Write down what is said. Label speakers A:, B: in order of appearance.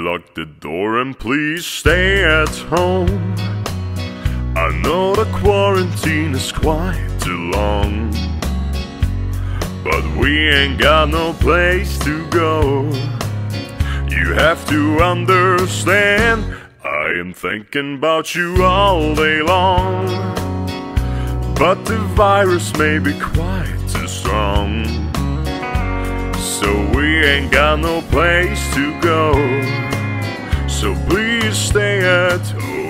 A: lock the door and please stay at home. I know the quarantine is quite too long, but we ain't got no place to go. You have to understand, I am thinking about you all day long, but the virus may be quite too strong, so we ain't got no place to go. So please stay at home.